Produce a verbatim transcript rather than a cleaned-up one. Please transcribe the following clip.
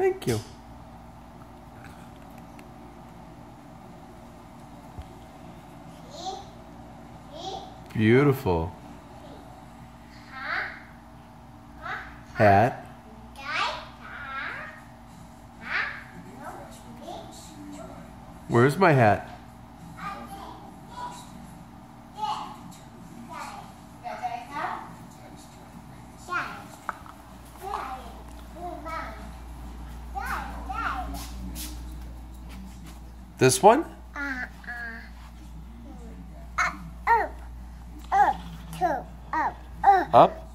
Thank you. Beautiful. Hat. Where's my hat? This one? Uh, uh, up, up, up, up, up. Up?